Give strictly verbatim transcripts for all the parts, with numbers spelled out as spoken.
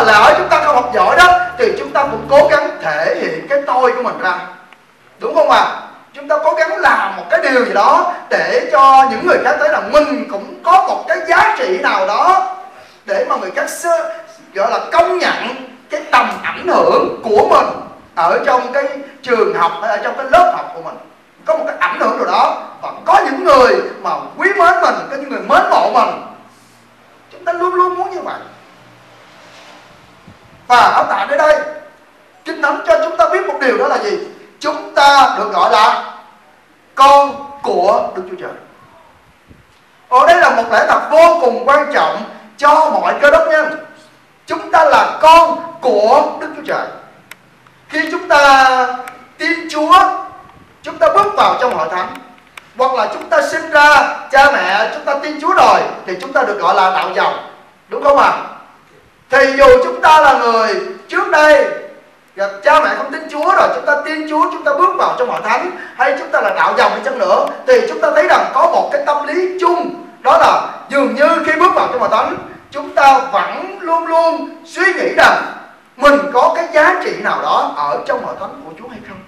lỡ chúng ta không học giỏi đó thì chúng ta cũng cố gắng thể hiện cái tôi của mình ra, đúng không ạ? À? Chúng ta cố gắng làm một cái điều gì đó để cho những người khác thấy rằng mình cũng có một cái giá trị nào đó, để mà người khác sơ, gọi là công nhận cái tầm ảnh hưởng của mình ở trong cái trường học hay ở trong cái lớp học của mình, có một cái ảnh hưởng nào đó. Và có những người mà quý mến mình, có những người mến mộ mình, chúng ta luôn luôn muốn như vậy. Và ở tại nơi đây Kinh Thánh cho chúng ta biết một điều, đó là gì? Chúng ta được gọi là con của Đức Chúa Trời. Ở đây là một lẽ thật vô cùng quan trọng cho mọi cơ đốc nhân. Chúng ta là con của Đức Chúa Trời. Khi chúng ta tin Chúa, chúng ta bước vào trong hội thánh, hoặc là chúng ta sinh ra, cha mẹ chúng ta tin Chúa rồi, thì chúng ta được gọi là đạo dòng, đúng không ạ? À? Thì dù chúng ta là người trước đây gặp cha mẹ không tin Chúa, rồi chúng ta tin Chúa, chúng ta bước vào trong hội thánh, hay chúng ta là đạo dòng đi chăng nữa, thì chúng ta thấy rằng có một cái tâm lý chung, đó là dường như khi bước vào trong hội thánh, chúng ta vẫn luôn luôn suy nghĩ rằng mình có cái giá trị nào đó ở trong hội thánh của Chúa hay không.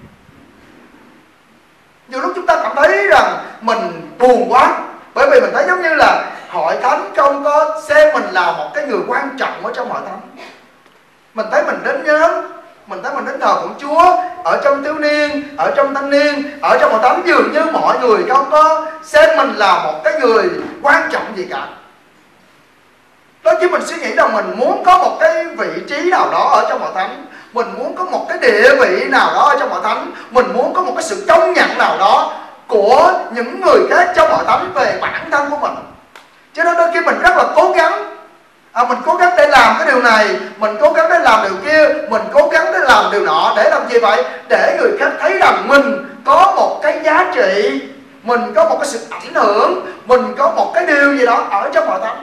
Nhiều lúc chúng ta cảm thấy rằng mình buồn quá, bởi vì mình thấy giống như là hội thánh không có xem mình là một cái người quan trọng ở trong hội thánh. Mình thấy mình đến nhóm, mình thấy mình đến thờ phượng Chúa, ở trong thiếu niên, ở trong thanh niên, ở trong hội thánh, dường như mọi người không có xem mình là một cái người quan trọng gì cả. Đôi khi mình suy nghĩ rằng mình muốn có một cái vị trí nào đó ở trong hội thánh, mình muốn có một cái địa vị nào đó ở trong hội thánh, mình muốn có một cái sự công nhận nào đó của những người khác trong hội thánh về bản thân của mình. Cho nên đôi khi mình rất là cố gắng, à, mình cố gắng để làm cái điều này, mình cố gắng để làm điều kia, mình cố gắng để làm điều nọ. Để làm gì vậy? Để người khác thấy rằng mình có một cái giá trị, mình có một cái sự ảnh hưởng, mình có một cái điều gì đó ở trong hội thánh.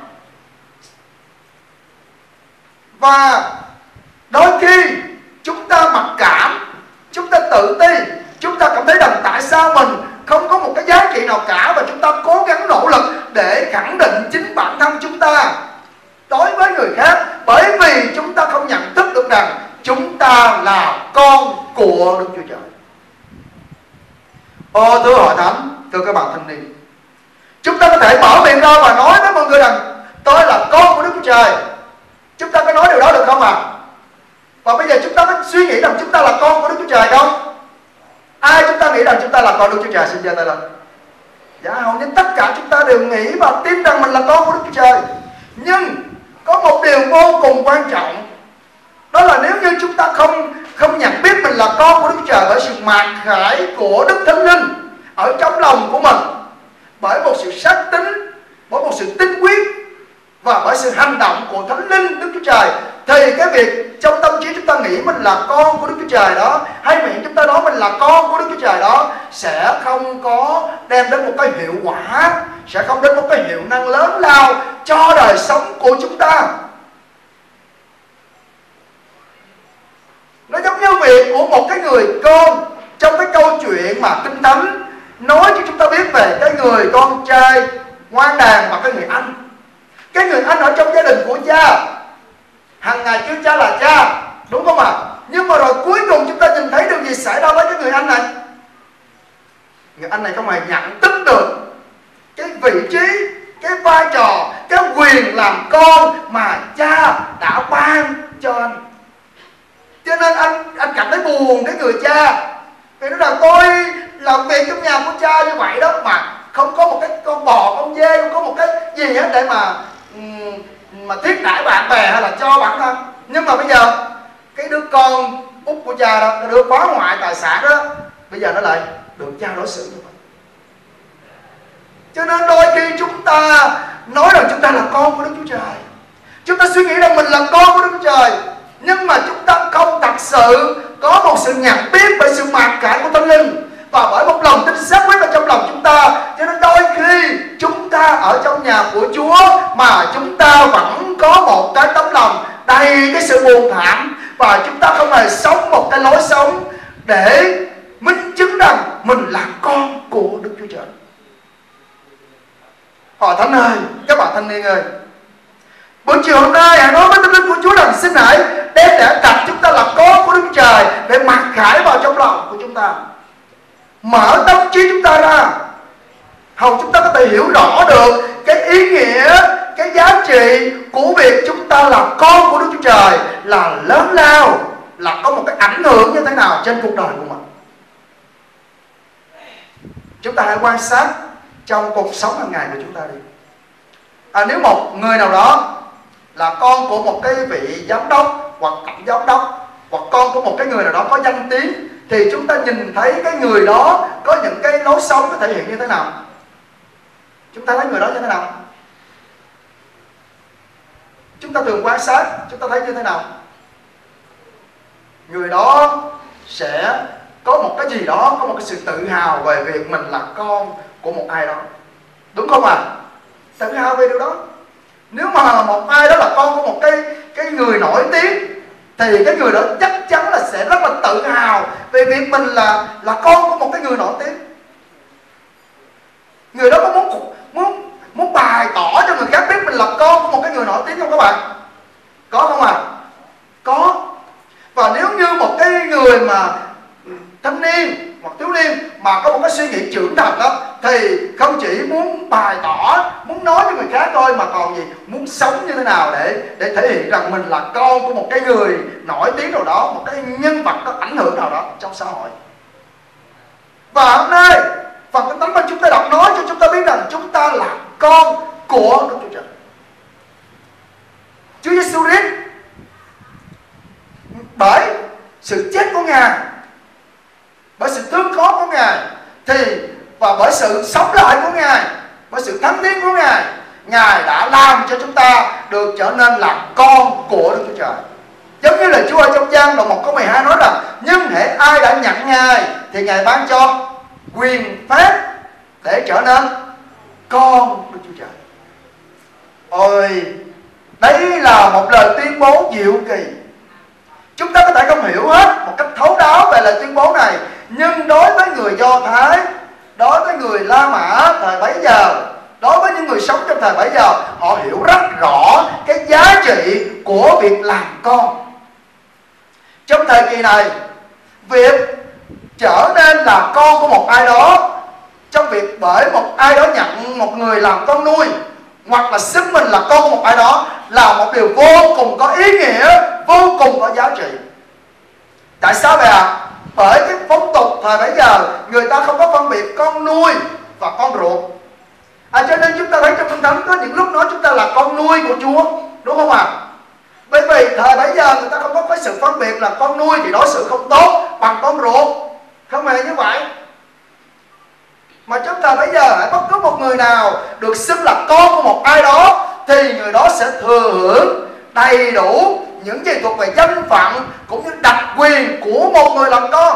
Và đôi khi chúng ta mặc cảm, chúng ta tự ti, chúng ta cảm thấy rằng tại sao mình không có một cái giá trị nào cả, và chúng ta cố gắng nỗ lực để khẳng định chính bản thân chúng ta đối với người khác, bởi vì chúng ta không nhận thức được rằng chúng ta là con của Đức Chúa Trời. Ô thưa hội thánh, thưa các bạn thanh niên, chúng ta có thể mở miệng ra và nói với mọi người rằng tôi là con của Đức Chúa Trời. Chúng ta có nói điều đó được không ạ? À? Và bây giờ chúng ta có suy nghĩ rằng chúng ta là con của Đức Chúa Trời không? Ai chúng ta nghĩ rằng chúng ta là con Đức Chúa Trời? Xin giơ tay lên. Dạ, hầu như tất cả chúng ta đều nghĩ và tin rằng mình là con của Đức Chúa Trời. Nhưng có một điều vô cùng quan trọng, đó là nếu như chúng ta không không nhận biết mình là con của Đức Chúa Trời bởi sự mạt khải của Đức Thánh Linh ở trong lòng của mình, bởi một sự xác tín, bởi một sự tinh quyết và bởi sự hành động của Thánh Linh Đức Chúa Trời, thì cái việc trong tâm trí chúng ta nghĩ mình là con của Đức Chúa Trời đó, hay miệng chúng ta nói mình là con của Đức Chúa Trời đó, sẽ không có đem đến một cái hiệu quả, sẽ không đến một cái hiệu năng lớn lao cho đời sống của chúng ta. Nó giống như việc của một cái người con trong cái câu chuyện mà Kinh Thánh nói cho chúng ta biết về cái người con trai ngoan đàn và cái người anh. Cái người anh ở trong gia đình của cha, hàng ngày kêu cha là cha, đúng không ạ? À? Nhưng mà rồi cuối cùng chúng ta nhìn thấy điều gì xảy ra với cái người anh này? Người anh này không hề nhận thức được cái vị trí, cái vai trò, cái quyền làm con mà cha đã ban cho anh. Cho nên anh anh cảm thấy buồn cái người cha, vì nó là tôi làm việc trong nhà của cha như vậy đó, mà không có một cái con bò, con dê, không có một cái gì hết để mà mà thiết đãi bạn bè hay là cho bản thân. Nhưng mà bây giờ cái đứa con út của cha đó, cái đứa phá hoại tài sản đó, bây giờ nó lại được cha đối xử như vậy. Cho nên đôi khi chúng ta nói rằng chúng ta là con của Đức Chúa Trời, chúng ta suy nghĩ rằng mình là con của Đức Chúa Trời, nhưng mà chúng ta không thật sự có một sự nhận biết bởi sự mặc cảm của Thánh Linh và bởi một lòng tin xác quyết ở trong lòng chúng ta. Cho nên đôi khi chúng ta ở trong nhà của Chúa mà chúng ta vẫn có một cái tấm lòng đầy cái sự buồn thảm, và chúng ta không hề sống một cái lối sống để minh chứng rằng mình là con của Đức Chúa Trời. Hội thánh ơi, các bạn thanh niên ơi, Buổi chiều hôm nay hãy nói với Thánh Linh của Chúa rằng xin hãy đem để đặt chúng ta là con của Đức Chúa Trời để mặc khải vào trong lòng của chúng ta, mở tâm trí chúng ta ra, hầu chúng ta có thể hiểu rõ được cái ý nghĩa, cái giá trị của việc chúng ta là con của Đức Chúa Trời là lớn lao, là có một cái ảnh hưởng như thế nào trên cuộc đời của mình. Chúng ta hãy quan sát trong cuộc sống hàng ngày của chúng ta đi. À, nếu một người nào đó là con của một cái vị giám đốc hoặc tổng giám đốc, hoặc con của một cái người nào đó có danh tiếng, thì chúng ta nhìn thấy cái người đó có những cái lối sống có thể hiện như thế nào? Chúng ta thấy người đó như thế nào? Chúng ta thường quan sát, chúng ta thấy như thế nào? Người đó sẽ có một cái gì đó, có một cái sự tự hào về việc mình là con của một ai đó, đúng không ạ? À? Tự hào về điều đó. Nếu mà một ai đó là con của một cái cái người nổi tiếng, thì cái người đó chắc chắn là sẽ rất là tự hào về việc mình là là con của một cái người nổi tiếng. Người đó có muốn muốn muốn bày tỏ cho người khác biết mình là con của một cái người nổi tiếng không các bạn? Có không ạ? À? Có. Và nếu như một cái người mà thanh niên hoặc thiếu niên mà có một cái suy nghĩ trưởng thành đó, thì không chỉ muốn bày tỏ, muốn nói với người khác thôi, mà còn gì? Muốn sống như thế nào để để thể hiện rằng mình là con của một cái người nổi tiếng nào đó, một cái nhân vật có ảnh hưởng nào đó trong xã hội. Và hôm nay phần Kinh Thánh mà chúng ta đọc nói cho chúng ta biết rằng chúng ta là con của Đức Chúa Trời. Chúa Giêsu Christ bởi sự chết của Ngài, bởi sự thương khó của Ngài, thì và bởi sự sống lại của Ngài, bởi sự thánh thiêng của Ngài, Ngài đã làm cho chúng ta được trở nên là con của Đức Chúa Trời. Giống như là Chúa ở trong Giăng đoạn một câu mười hai nói rằng: nhưng hễ ai đã nhận Ngài thì Ngài ban cho quyền phép để trở nên con Đức Chúa Trời. Ôi, đây là một lời tuyên bố diệu kỳ. Chúng ta có thể không hiểu hết một cách thấu đáo về lời tuyên bố này, nhưng đối với người Do Thái, đối với người La Mã thời bấy giờ, đối với những người sống trong thời bấy giờ, họ hiểu rất rõ cái giá trị của việc làm con. Trong thời kỳ này, việc trở nên là con của một ai đó, trong việc bởi một ai đó nhận một người làm con nuôi, hoặc là xưng mình là con của một ai đó, là một điều vô cùng có ý nghĩa, vô cùng có giá trị. Tại sao vậy ạ? À? Bởi cái phong tục thời bấy giờ, người ta không có phân biệt con nuôi và con ruột. À, cho nên chúng ta thấy trong Kinh Thánh có những lúc nói chúng ta là con nuôi của Chúa, đúng không ạ? À? Bởi vì thời bấy giờ người ta không có cái sự phân biệt là con nuôi thì đối xử không tốt bằng con ruột, không hề như vậy. Mà chúng ta bây giờ bất cứ một người nào được xưng là con của một ai đó, thì người đó sẽ thừa hưởng đầy đủ những gì thuộc về danh phận cũng như đặc quyền của một người làm con.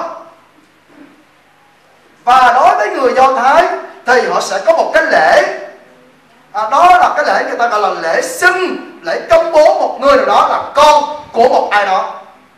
Và đối với người Do Thái thì họ sẽ có một cái lễ, à, đó là cái lễ người ta gọi là lễ xưng, lễ công bố một người nào đó là con của một ai đó.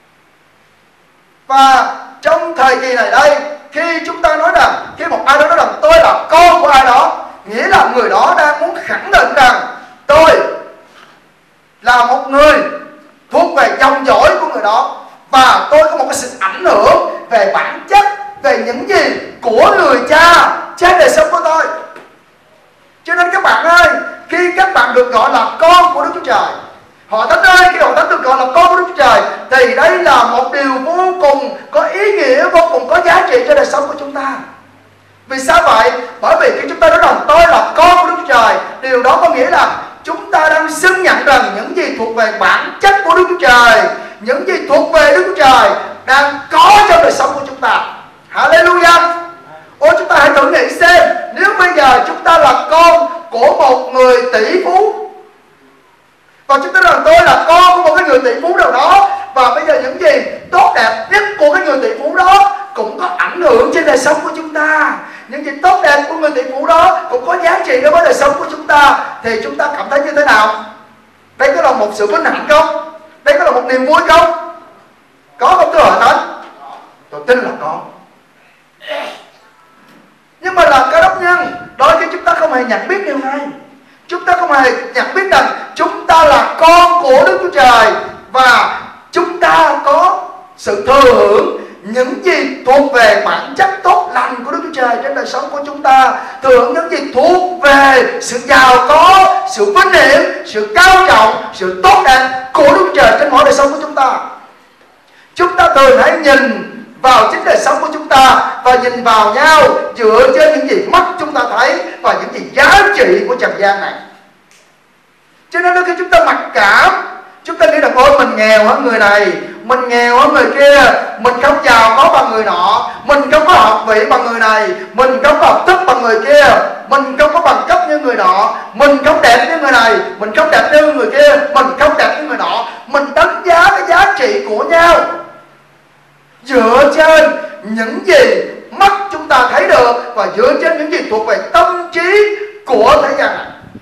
Và trong thời kỳ này đây, khi chúng ta nói rằng, khi một ai đó nói rằng tôi là con của ai đó, nghĩa là người đó đang muốn khẳng định rằng tôi là một người thuộc về dòng dõi của người đó, và tôi có một cái sự ảnh hưởng về bản chất, về những gì của người cha trên đời sống của tôi. Cho nên các bạn ơi, khi các bạn được gọi là con của Đức Chúa Trời, họ Thánh ơi, khi họ Thánh được gọi là con của Đức Chúa Trời, thì đây là một điều vô cùng có ý nghĩa, vô cùng có giá trị cho đời sống của chúng ta. Vì sao vậy? Bởi vì khi chúng ta nói rằng tôi là con của Đức Chúa Trời, điều đó có nghĩa là chúng ta đang xưng nhận rằng những gì thuộc về bản chất của Đức Chúa Trời, những gì thuộc về Đức Chúa Trời đang có trong đời sống của chúng ta. Hallelujah! Ôi, chúng ta hãy thử nghĩ xem, nếu bây giờ chúng ta là con của một người tỷ phú, và chúng ta rằng tôi là con của một cái người tỷ phú nào đó, và bây giờ những gì tốt đẹp nhất của cái người tỷ phú đó cũng có ảnh hưởng trên đời sống của chúng ta, những gì tốt đẹp của người tỷ phú đó cũng có giá trị đối với đời sống của chúng ta, thì chúng ta cảm thấy như thế nào? Đây có là một sự vinh hạnh không? Đây có là một niềm vui không? Có không thưa Hội Thánh? Tôi tin là có. Nhưng mà làm Cơ Đốc nhân, đôi khi chúng ta không hề nhận biết điều này. Chúng ta không hề nhận biết rằng chúng ta là con của Đức Chúa Trời, và chúng ta có sự thừa hưởng những gì thuộc về bản chất tốt lành của Đức Chúa Trời trên đời sống của chúng ta, thừa hưởng những gì thuộc về sự giàu có, sự vinh hiển, sự cao trọng, sự tốt đẹp của Đức Chúa Trời trên mỗi đời sống của chúng ta. Chúng ta thường hãy nhìn vào chính đời sống của chúng ta và nhìn vào nhau dựa trên những gì mắt chúng ta thấy và những gì giá trị của trần gian này. Cho nên đôi khi chúng ta mặc cảm, chúng ta nghĩ rằng ôi mình nghèo hơn người này, mình nghèo hơn người kia, mình không giàu có bằng người nọ, mình không có học vị bằng người này, mình không có học thức bằng người kia, mình không có bằng cấp như người nọ, mình không đẹp như người này, mình không đẹp như người kia, mình không đẹp như người nọ. Mình đánh giá cái giá trị của nhau dựa trên những gì mắt chúng ta thấy được và dựa trên những gì thuộc về tâm trí của thế gian này.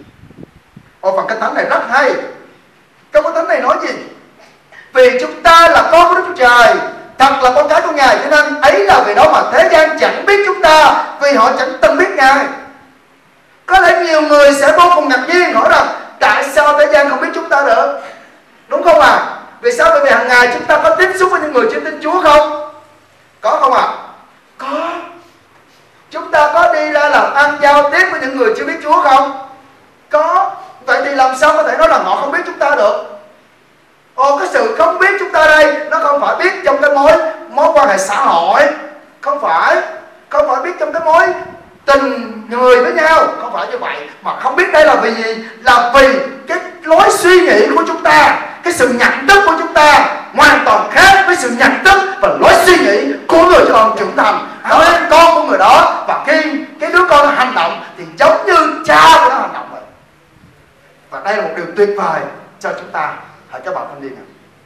Ồ, phần Kinh Thánh này rất hay. Câu Kinh Thánh này nói gì? Vì chúng ta là con của Đức Chúa Trời, thật là con cái của Ngài, cho nên ấy là vì đó mà thế gian chẳng biết chúng ta, vì họ chẳng từng biết Ngài. Có lẽ nhiều người sẽ vô cùng ngạc nhiên hỏi rằng tại sao thế gian không biết chúng ta được? Đúng không ạ? À? Vì sao? Bởi vì hàng ngày chúng ta có tiếp xúc với những người chưa tin Chúa không? Có không ạ? À? Có. Chúng ta có đi ra làm ăn giao tiếp với những người chưa biết Chúa không? Có. Vậy thì làm sao có thể nói là họ không biết chúng ta được? Ồ, cái sự không biết chúng ta đây, nó không phải biết trong cái mối mối quan hệ xã hội, không phải, không phải biết trong cái mối tình người với nhau, không phải như vậy, mà không biết đây là vì gì? Là vì cái lối suy nghĩ của chúng ta, cái sự nhận thức của chúng ta hoàn toàn khác với sự nhận thức và lối suy nghĩ của người con trưởng thành, nói con của người đó, và khi cái đứa con nó hành động thì giống như cha của nó hành động vậy. Và đây là một điều tuyệt vời cho chúng ta, hỡi các bạn thanh niên.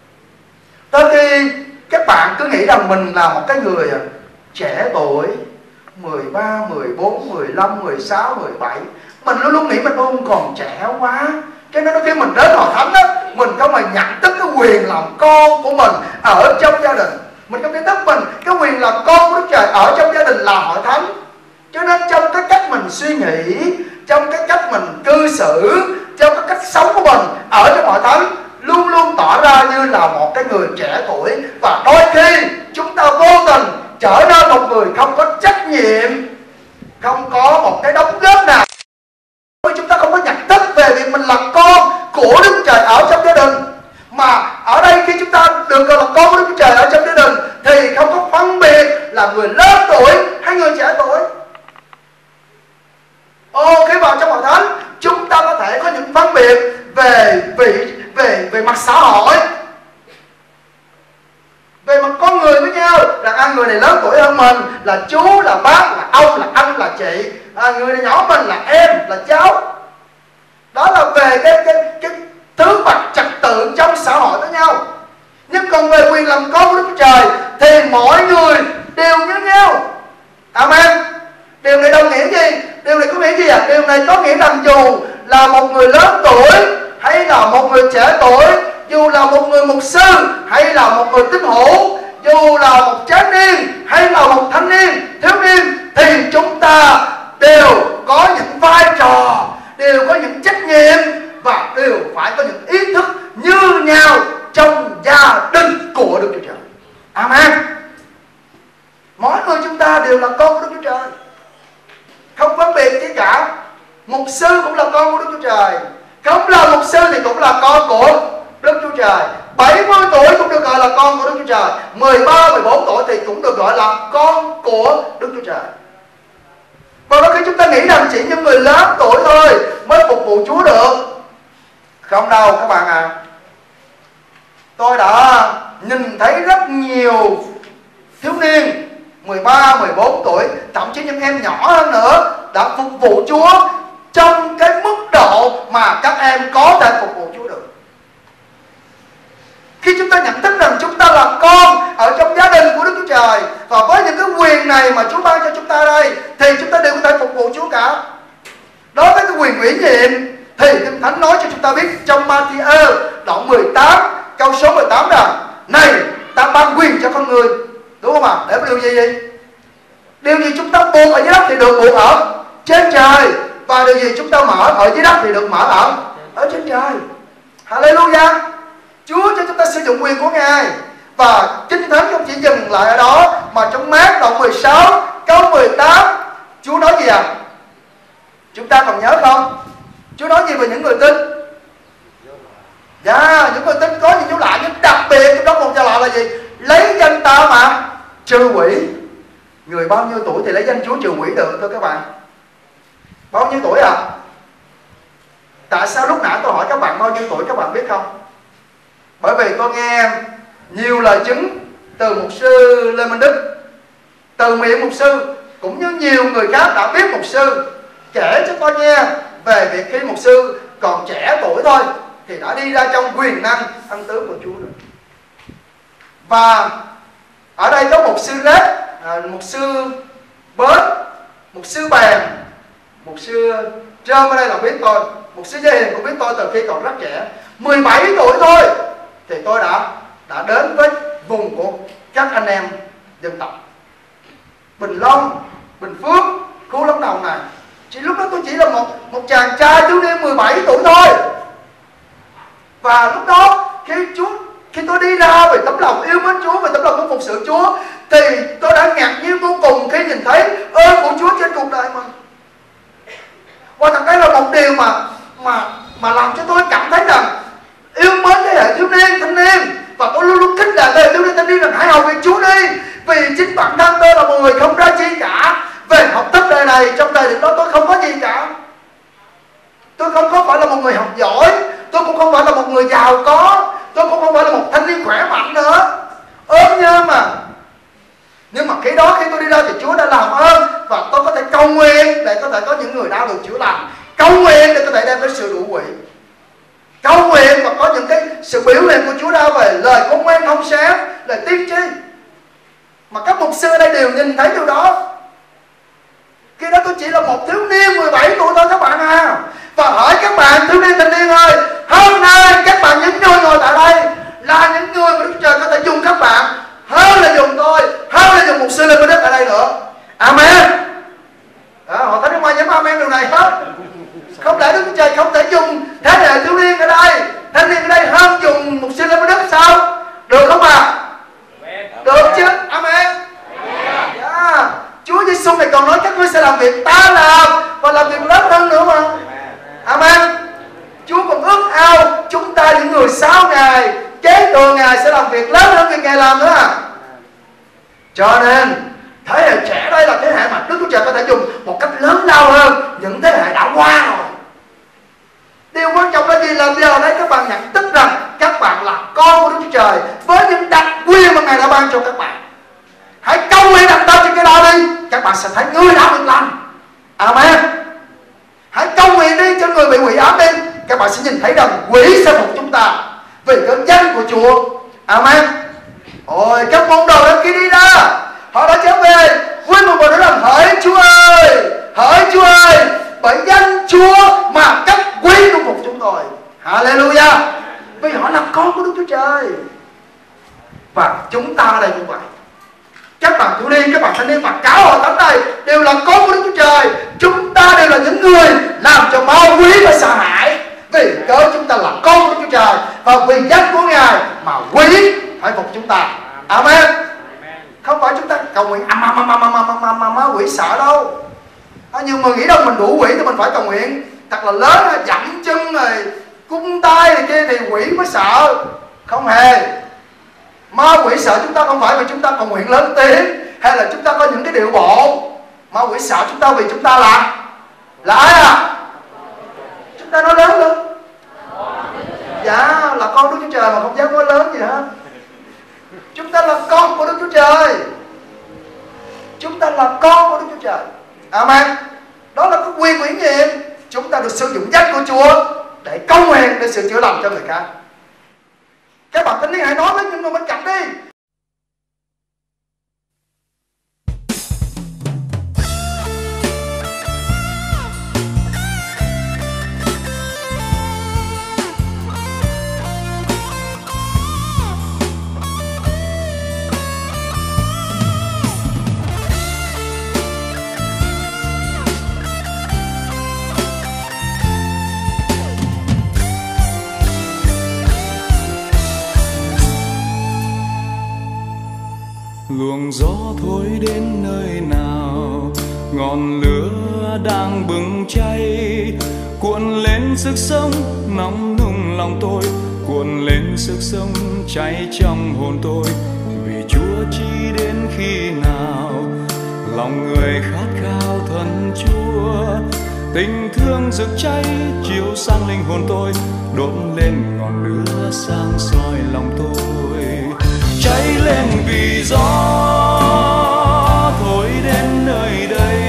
Tới khi các bạn cứ nghĩ rằng mình là một cái người trẻ tuổi mười ba, mười bốn, mười lăm, mười sáu, mười bảy, mình luôn luôn nghĩ mình ôn còn trẻ quá, cho nên khi mình đến hội thánh đó, mình không mà nhận thức cái quyền làm con của mình ở trong gia đình, mình không nhận thức mình cái quyền làm con của Đức Trời ở trong gia đình là hội thánh. Cho nên trong cái cách mình suy nghĩ, trong cái cách mình cư xử, trong cái cách sống của mình ở trong hội thánh luôn luôn tỏ ra như là một cái người trẻ tuổi, và đôi khi chúng ta vô tình trở nên một người không có trách nhiệm, không có một cái đóng góp nào. Chúng ta không có nhận thức về việc mình là con của Đức Trời ở trong gia đình. Mà ở đây khi chúng ta được gọi là con của Đức Trời ở trong gia đình thì không có phân biệt là người lớn tuổi hay người trẻ tuổi. Ồ, khi vào trong hội thánh chúng ta có thể có những phân biệt về về về về mặt xã hội, về mặt con người với nhau, là à, người này lớn tuổi hơn mình, là chú, là bác, là ông, là anh, là chị, à, người này nhỏ mình là em, là cháu. Đó là về cái cái cái thứ bậc trật tự trong xã hội với nhau. Nhưng còn về quyền làm con của Đức Chúa Trời thì mỗi người đều như nhau. Amen. Điều này đồng nghĩa gì? Điều này có nghĩa gì ạ? À? Điều này có nghĩa rằng dù là một người lớn tuổi hay là một người trẻ tuổi, dù là một người mục sư hay là một người tín hữu, dù là một tráng niên hay là một thanh niên, thiếu niên, thì chúng ta đều có những vai trò, đều có những trách nhiệm và đều phải có những ý thức như nhau trong gia đình của Đức Chúa Trời. Amen. Mỗi người chúng ta đều là con của Đức Chúa Trời, không phân biệt gì cả. Mục sư cũng là con của Đức Chúa Trời, không là mục sư thì cũng là con của Đức Chúa Trời. bảy mươi tuổi cũng được gọi là con của Đức Chúa Trời, mười ba, mười bốn tuổi thì cũng được gọi là con của Đức Chúa Trời. Và đôi khi chúng ta nghĩ rằng chỉ những người lớn tuổi thôi mới phục vụ Chúa được. Không đâu các bạn à. Tôi đã nhìn thấy rất nhiều thiếu niên mười ba, mười bốn tuổi, thậm chí những em nhỏ hơn nữa đã phục vụ Chúa trong cái mức độ mà các em có thể phục vụ Chúa được. Khi chúng ta nhận thức rằng chúng ta là con ở trong gia đình của Đức Chúa Trời, và với những cái quyền này mà Chúa ban cho chúng ta đây, thì chúng ta đều có thể phục vụ Chúa cả. Đối với cái quyền ủy nhiệm thì Kinh Thánh nói cho chúng ta biết trong Ma-thi-ơ đoạn mười tám câu số mười tám rằng: này, ta ban quyền cho con người, đúng không ạ? À? Để có điều gì vậy? Điều gì chúng ta buộc ở dưới đất thì được buộc ở trên trời, và điều gì chúng ta mở ở dưới đất thì được mở ở ở trên trời. Hallelujah. Chúa cho chúng ta sử dụng quyền của Ngài. Và Kinh Thánh không chỉ dừng lại ở đó, mà trong Mát đoạn mười sáu câu mười tám, Chúa nói gì ạ? À? Chúng ta còn nhớ không? Chúa nói gì về những người tin? Dạ, yeah, những người tin có những dấu lạ, nhưng đặc biệt trong đó một dấu lạ là gì? Lấy danh ta mà trừ quỷ. Người bao nhiêu tuổi thì lấy danh Chúa trừ quỷ được thưa các bạn? Bao nhiêu tuổi à? Tại sao lúc nãy tôi hỏi các bạn bao nhiêu tuổi các bạn biết không? Bởi vì tôi nghe nhiều lời chứng từ mục sư Lê Minh Đức, từ miệng mục sư, cũng như nhiều người khác đã biết mục sư kể cho tôi nghe về việc khi mục sư còn trẻ tuổi thôi thì đã đi ra trong quyền năng ân tứ của Chúa rồi. Và ở đây có mục sư Rết, à, mục sư Bớt, mục sư Bèn, mục sư Trơm ở đây là biết tôi, mục sư Gia Hiền cũng biết tôi từ khi còn rất trẻ, mười bảy tuổi thôi thì tôi đã đã đến với vùng của các anh em dân tộc Bình Long, Bình Phước, khu Lâm Đồng này. Chỉ lúc đó tôi chỉ là một một chàng trai thiếu niên mười bảy tuổi thôi. Và lúc đó khi Chúa khi tôi đi ra về tấm lòng yêu mến Chúa, về tấm lòng muốn phục sự Chúa, thì tôi đã ngạc nhiên vô cùng khi nhìn thấy ơn của Chúa trên cuộc đời mình. Và thật đây là một điều mà mà mà làm cho tôi cảm thấy rằng yêu mến thế hệ thiếu niên, thanh niên. Và tôi luôn luôn khích lệ thế hệ thiếu niên, thanh niên rằng hãy học việc Chúa đi. Vì chính bản thân tôi là một người không ra chi cả. Về học thức đời này, trong thời điểm đó tôi không có gì cả. Tôi không có phải là một người học giỏi, tôi cũng không phải là một người giàu có, tôi cũng không phải là một thanh niên khỏe mạnh nữa. Ơn nhớ mà. Nhưng mà khi đó, khi tôi đi ra thì Chúa đã làm ơn. Và tôi có thể cầu nguyện để có thể có những người đau được chữa lành, cầu nguyện để có thể đem đến sự đủ quỷ, cầu nguyện và có những cái sự biểu hiện của Chúa ra về lời khôn ngoan thông sáng, lời tiên tri. Mà các mục sư ở đây đều nhìn thấy điều đó. Khi đó tôi chỉ là một thiếu niên mười bảy tuổi thôi các bạn à. Và hỏi các bạn thiếu niên thanh niên ơi, hôm nay các bạn những người ngồi tại đây là những người mà Đức Trời có thể dùng các bạn hơn là dùng tôi, hơn là dùng mục sư Lê Minh Đức ở đây nữa. Amen. À, họ thấy ngoài dám amen điều này hết. Không lẽ Đức Trời không thể dùng thế hệ thiếu niên ở đây, thanh niên ở đây hơn dùng mục sư Lê Minh Đức sao? Được không ạ? À? Được chứ? Amen. Yeah. Chúa Giêsu này còn nói các ngươi sẽ làm việc ta làm và làm việc lớn hơn nữa mà. Amen. Chúa còn ước ao chúng ta những người sau Ngài, kế thừa Ngài sẽ làm việc lớn hơn việc Ngài làm nữa. Cho nên thế hệ trẻ đây là thế hệ mà Đức Chúa Trời có thể dùng một cách lớn lao hơn những thế hệ đã qua rồi. Điều quan trọng là gì? Là giờ đây các bạn nhận thức rằng các bạn là con của Đức Chúa Trời với những đặc quyền mà Ngài đã ban cho các bạn. Hãy cầu nguyện đặt tay trên cái đó đi, các bạn sẽ thấy người đã được lành. Amen. Hãy cầu nguyện đi cho người bị quỷ ám đi, các bạn sẽ nhìn thấy rằng quỷ sẽ phục chúng ta vì cái danh của Chúa. Amen. Ôi các môn đồ đó khi đi ra, họ đã trở về vui mừng và nói rằng hỡi Chúa ơi, hỡi Chúa ơi, bởi danh Chúa mà các quỷ cũng phục chúng tôi. Hallelujah. Vì họ là con của Đức Chúa Trời. Và chúng ta đây cũng vậy. Các bạn thiếu niên, các bạn thanh niên và cả hội thánh này đều là con của Đức Chúa Trời. Chúng ta đều là những người làm cho ma quỷ phải sợ hãi. Vì cớ chúng ta là con của Đức Chúa Trời, và vì danh của Ngài mà quỷ phải phục chúng ta. Amen. Không phải chúng ta cầu nguyện à, mà, mà, mà, mà, mà, mà, mà, ma quỷ sợ đâu. À, nhưng mà nghĩ đâu mình đủ quỷ thì mình phải cầu nguyện thật là lớn, dậm chân rồi cung tay này kia thì quỷ mới sợ. Không hề. Ma quỷ sợ chúng ta không phải vì chúng ta cầu nguyện lớn tiếng hay là chúng ta có những cái điệu bộ. Ma quỷ sợ chúng ta vì chúng ta là là ai à? Chúng ta nói lớn lên. Dạ, là con Đức Chúa Trời mà không dám nói lớn gì hết. Chúng ta là con của Đức Chúa Trời. Chúng ta là con của Đức Chúa Trời. Amen. Đó là cái quyền ủy nhiệm. Chúng ta được sử dụng danh của Chúa để cầu nguyện, để sự chữa lành cho người khác. Các bạn thanh niên hãy nói với những người bên cạnh đi. luồng gió thổi đến nơi nào, ngọn lửa đang bừng cháy, cuộn lên sức sống nóng nung lòng tôi, cuộn lên sức sống cháy trong hồn tôi. Vì Chúa chi đến khi nào, lòng người khát khao thân Chúa. Tình thương rực cháy chiếu sang linh hồn tôi, đốt lên ngọn lửa sáng soi lòng tôi. Cháy lên vì gió thổi đến nơi đây,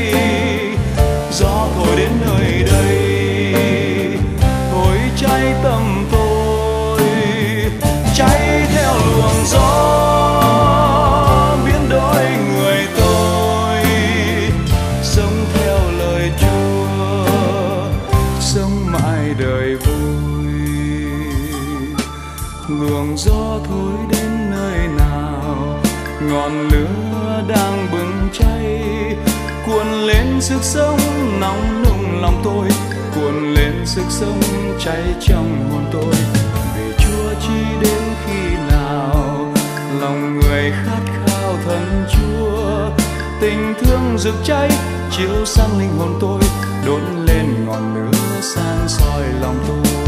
gió thổi đến nơi đây, thổi cháy tâm tôi. Cháy theo luồng gió biến đổi người tôi, sống theo lời Chúa, sống mãi đời vui. Luồng gió thổi đến nơi nào, ngọn lửa đang bừng cháy, cuộn lên sức sống nóng nung lòng tôi, cuộn lên sức sống cháy trong hồn tôi. Vì Chúa chi đến khi nào, lòng người khát khao thân Chúa. Tình thương rực cháy chiếu sang linh hồn tôi, đốt lên ngọn lửa sáng soi lòng tôi.